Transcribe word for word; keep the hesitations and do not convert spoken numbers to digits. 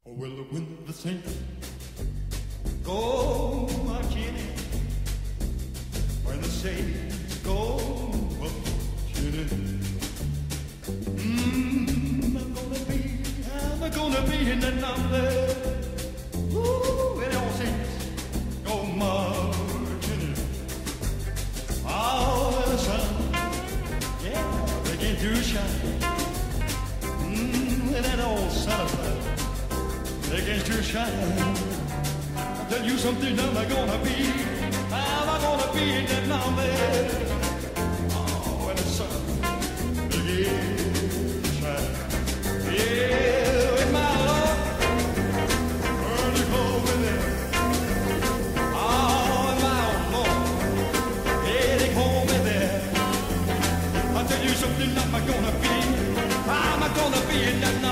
Oh, well, when the saints go marching, when the saints go marching, mm, I'm gonna be, I'm gonna be in the number. Ooh, when all saints go marching, oh, the sun, yeah, begin to shine. Mm, when that old sun of fire begins to shine. I'll tell you something, I'm not gonna be, I'm not gonna be in that mountain. Oh, when the sun begins to shine. Yeah, with my love, burning over there. Oh, and my old Lord, heading home in there. I'll tell you something, I'm not gonna be, I'm not gonna be in that mountain.